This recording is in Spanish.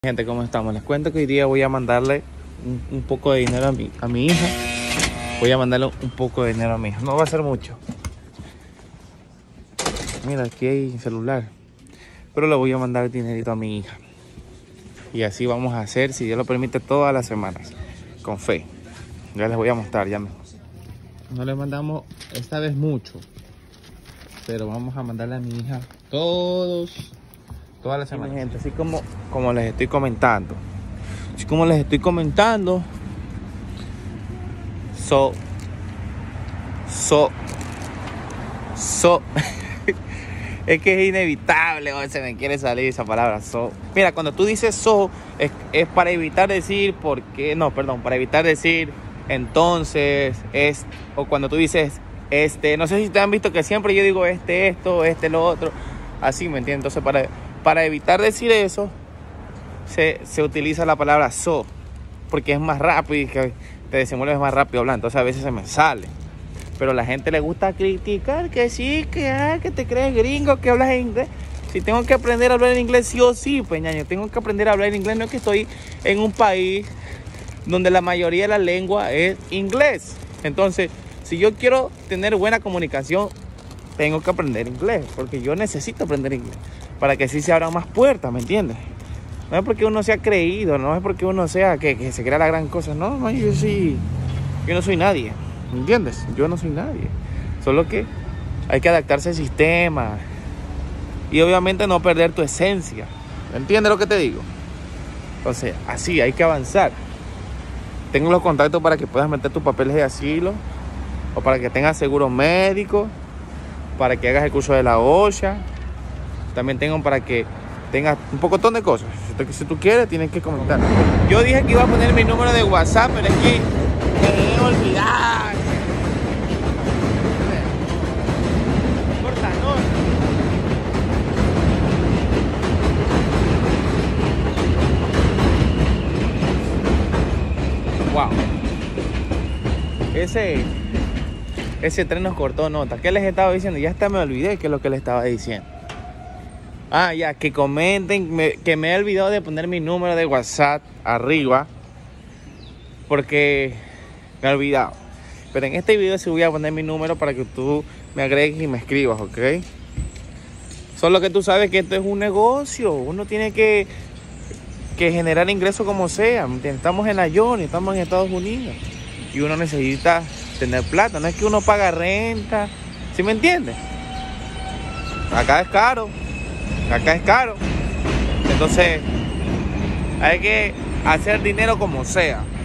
Gente, ¿cómo estamos? Les cuento que hoy día voy a mandarle un poco de dinero a mi hija. Voy a mandarle un poco de dinero a mi hija. No va a ser mucho. Mira, aquí hay celular. Pero le voy a mandar el dinerito a mi hija. Y así vamos a hacer, si Dios lo permite, todas las semanas. Con fe. Ya les voy a mostrar, ya mismo. No le mandamos esta vez mucho. Pero vamos a mandarle a mi hija todas las semanas. Gente, así como les estoy comentando. Es que es inevitable, se me quiere salir esa palabra, Mira, cuando tú dices es para evitar decir por qué, no, perdón, para evitar decir entonces, o cuando tú dices no sé si te han visto que siempre yo digo esto, lo otro, así, ¿me entiendes? Entonces, para evitar decir eso, se utiliza la palabra porque es más rápido y que te desenvuelves más rápido hablando. Entonces a veces se me sale. Pero a la gente le gusta criticar que sí, que te crees gringo, que hablas inglés. Si tengo que aprender a hablar en inglés sí o sí, peñaño, tengo que aprender a hablar en inglés. No es que estoy en un país donde la mayoría de la lengua es inglés. Entonces, si yo quiero tener buena comunicación, tengo que aprender inglés, porque yo necesito aprender inglés para que así se abran más puertas, ¿me entiendes? No es porque uno sea creído, no es porque uno sea que se crea la gran cosa, no, yo no soy nadie, ¿me entiendes? Yo no soy nadie, solo que hay que adaptarse al sistema y obviamente no perder tu esencia, ¿entiendes lo que te digo? Entonces, así hay que avanzar. Tengo los contactos para que puedas meter tus papeles de asilo, o para que tengas seguro médico, para que hagas el curso de la OSHA. También tengo para que tengas un pocotón de cosas. Si tú quieres, tienes que comentar. Yo dije que iba a poner mi número de WhatsApp, pero es que me he olvidado. No importa, no. Wow. Ese tren nos cortó nota. ¿Qué les estaba diciendo? Ya hasta me olvidé qué es lo que les estaba diciendo. Ya, que comenten, que me he olvidado de poner mi número de WhatsApp arriba, porque me he olvidado. Pero en este video sí voy a poner mi número para que tú me agregues y me escribas, ¿ok? Solo que tú sabes que esto es un negocio. Uno tiene que generar ingresos como sea. Estamos en la Johnny, estamos en Estados Unidos. Y uno necesita tener plata. No es que uno paga renta. ¿Sí me entiendes? Acá es caro. Entonces hay que hacer dinero como sea.